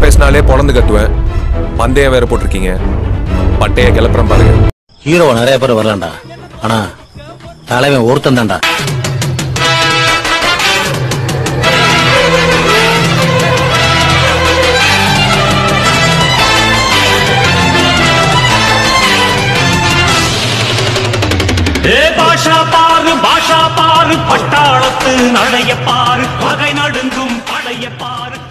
பேசினாலே பொழந்து கட்டுவேன். பந்தயம் வேற போட்டிருக்கீங்க. பட்டைய கிளப்புறம் பாருங்க. ஹீரோ நிறைய பேர் வரலாம்டா, ஆனா தலைவன் ஒருத்தன் தான்டா. பாஷா பாரு பட்டாளத்து நடைய பாரு, பகை நடுங்கும் படைய பாரு.